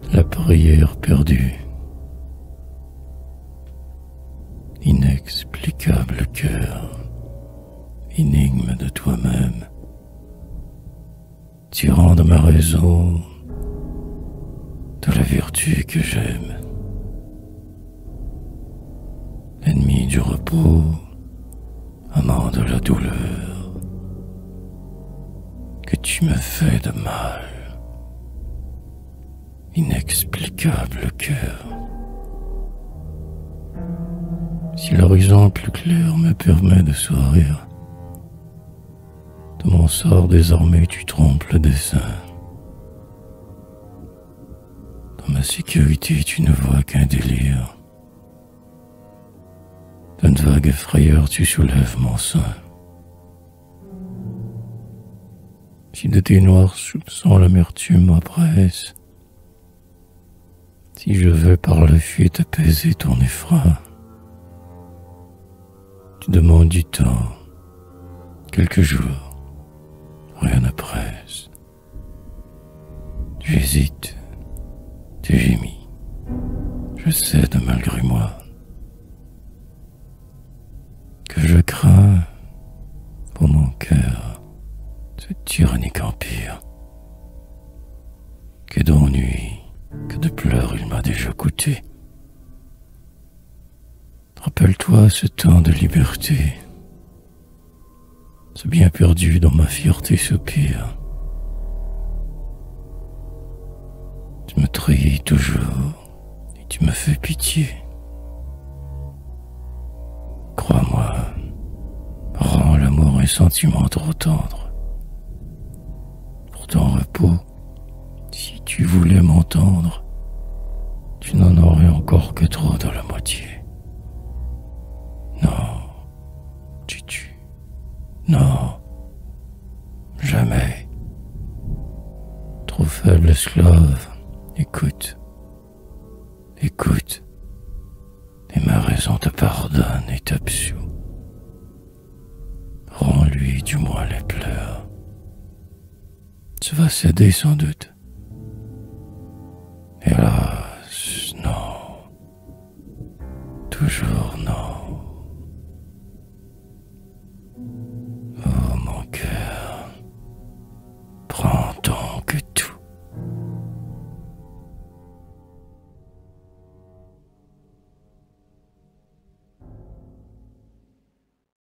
La prière perdue. Inexplicable cœur, énigme de toi-même, tyran de ma raison, de la vertu que j'aime. Ennemi du repos, amant de la douleur, que tu me fais de mal. Inexplicable cœur. Si l'horizon plus clair me permet de sourire, de mon sort désormais tu trompes le dessein. Dans ma sécurité tu ne vois qu'un délire. D'une vague frayeur tu soulèves mon sein. Si de tes noirs soupçons l'amertume m'oppresse, si je veux par la fuite apaiser ton effroi, tu demandes du temps, quelques jours, rien ne presse. Tu hésites, tu gémis, je cède malgré moi. Que je crains pour mon cœur ce tyrannique empire. Que d'ennui, que de pleurs il m'a déjà coûté. Rappelle-toi ce temps de liberté, ce bien perdu dont ma fierté soupire. Tu me trahis toujours et tu me fais pitié. Crois-moi, rends l'amour un sentiment trop tendre. Pour ton repos, si tu voulais m'entendre, tu n'en aurais encore que trop dans la moitié. Non, tu, non, jamais. Trop faible esclave, écoute, écoute, et ma raison te pardonne et t'absout. Rends-lui du moins les pleurs. Tu vas céder sans doute. Hélas, non. Toujours non.